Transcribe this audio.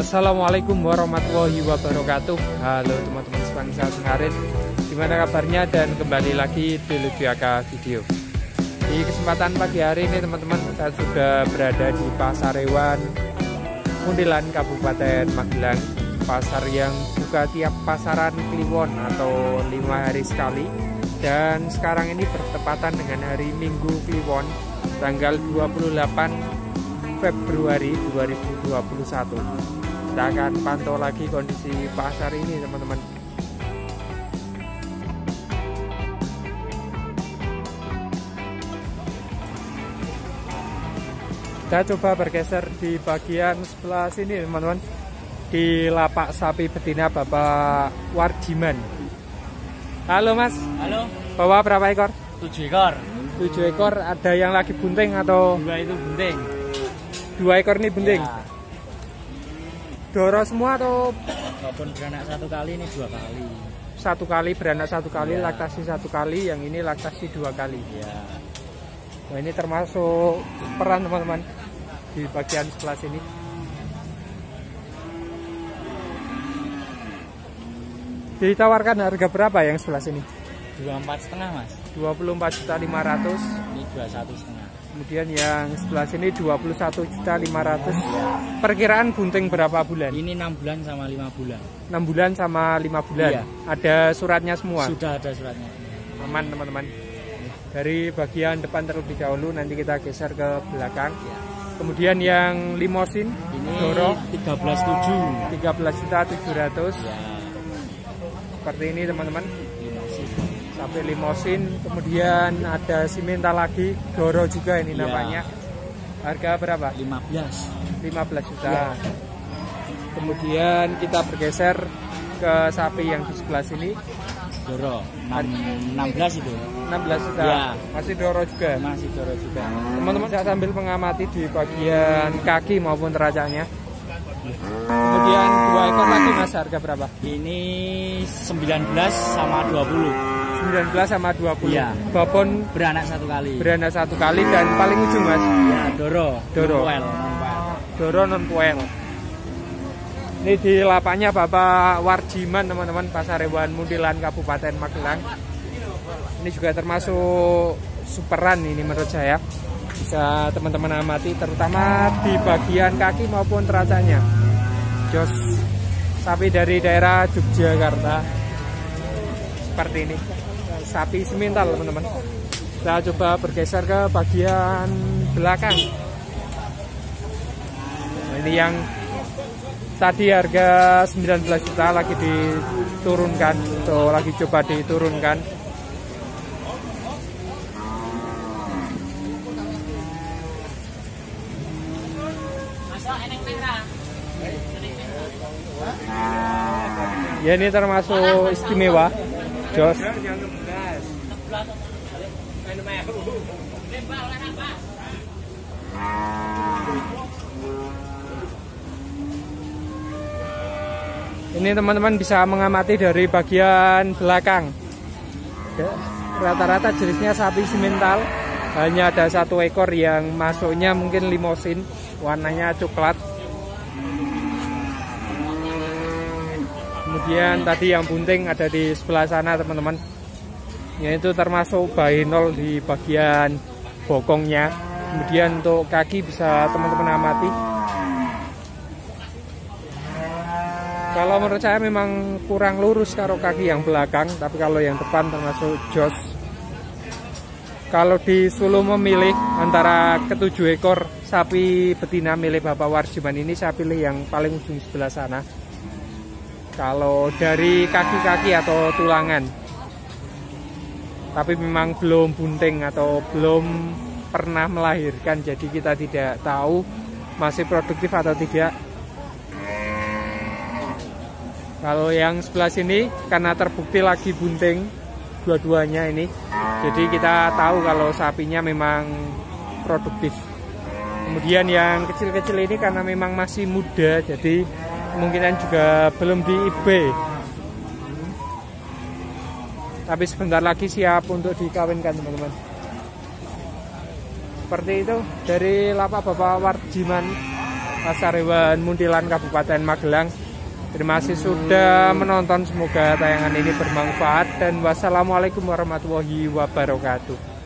Assalamualaikum warahmatullahi wabarakatuh. Halo teman-teman sebangsa Sengarit, gimana kabarnya, dan kembali lagi di Ludiaka Video. Di kesempatan pagi hari ini teman-teman, kita sudah berada di Pasar Hewan Muntilan Kabupaten Magelang. Pasar yang buka tiap pasaran Kliwon atau 5 hari sekali. Dan sekarang ini bertepatan dengan hari Minggu Kliwon, tanggal 28 Februari 2021. Kita akan pantau lagi kondisi pasar ini teman-teman. Kita coba bergeser di bagian sebelah sini teman-teman, di lapak sapi betina Bapak Warjiman. Halo Mas. Halo. Bawa berapa ekor? 7 ekor. 7 ekor. Ada yang lagi bunting atau? 2 itu bunting. 2 ekor ini bunting. Ya. Doro semua atau? Walaupun beranak 1 kali, ini 2 kali. 1 kali beranak 1 kali, Ya. laktasi 1 kali, yang ini laktasi 2 kali. Ya. Nah, ini termasuk peran teman-teman di bagian sebelah sini. Ditawarkan harga berapa yang sebelah sini? 24,5 Mas. 24.500.000. Ini 21,5. Kemudian yang sebelah sini 21.500.000. Perkiraan bunting berapa bulan? Ini 6 bulan sama 5 bulan. 6 bulan sama 5 bulan. Iya. Ada suratnya semua. Sudah ada suratnya. Aman teman-teman. Dari bagian depan terlebih dahulu, nanti kita geser ke belakang. Ya. Kemudian yang limosin Ini Doro 13,7. 13.700.000. Ya. Seperti ini teman-teman. Limosin. Sampai limosin. Kemudian ada simental lagi, Doro juga ini Ya. namanya. Harga berapa? 15. 15 juta. Ya. Kemudian kita bergeser ke sapi yang di sebelah sini. Doro 16 itu. 16 juta. Ya. Masih Doro juga. Masih Doro juga. Teman-teman, saya sambil mengamati di bagian kaki maupun teracanya. Kemudian 2 ekor lagi Mas, harga berapa? Ini 19 sama 20. 19 sama 20. Iya. Babon Beranak 1 kali. beranak 1 kali, dan paling ujung Mas. Ya, Doro. Doro. Non-puel. Doro non puel. Ini di lapaknya Bapak Warjiman teman-teman, Pasar Hewan Muntilan Kabupaten Magelang. Ini juga termasuk superan ini menurut saya. Bisa teman-teman amati, terutama di bagian kaki maupun teracanya. Jos sapi dari daerah Yogyakarta. Seperti ini. Sapi semental teman-teman. Kita coba bergeser ke bagian belakang. Nah, ini yang tadi harga 19 juta lagi diturunkan, atau lagi coba diturunkan. Ya, ini termasuk istimewa, Jos. Ini teman-teman bisa mengamati dari bagian belakang. Rata-rata jenisnya sapi simental. Hanya ada 1 ekor yang masuknya mungkin limosin, warnanya coklat. Kemudian tadi yang bunting ada di sebelah sana teman-teman. Yaitu termasuk bainol di bagian bokongnya. Kemudian untuk kaki bisa teman-teman amati. Kalau menurut saya memang kurang lurus karo kaki yang belakang, tapi kalau yang depan termasuk jos. Kalau disuruh memilih antara ke-7 ekor sapi betina milik Bapak Warjiman ini, saya pilih yang paling ujung sebelah sana. Kalau dari kaki-kaki atau tulangan. Tapi memang belum bunting atau belum pernah melahirkan, jadi kita tidak tahu masih produktif atau tidak. Kalau yang sebelah sini karena terbukti lagi bunting dua-duanya ini, jadi kita tahu kalau sapinya memang produktif. Kemudian yang kecil-kecil ini karena memang masih muda, jadi kemungkinan juga belum di IB. Tapi sebentar lagi siap untuk dikawinkan teman-teman. Seperti itu dari lapak Bapak Warjiman Pasar Hewan Muntilan Kabupaten Magelang. Terima kasih sudah menonton, semoga tayangan ini bermanfaat dan wassalamualaikum warahmatullahi wabarakatuh.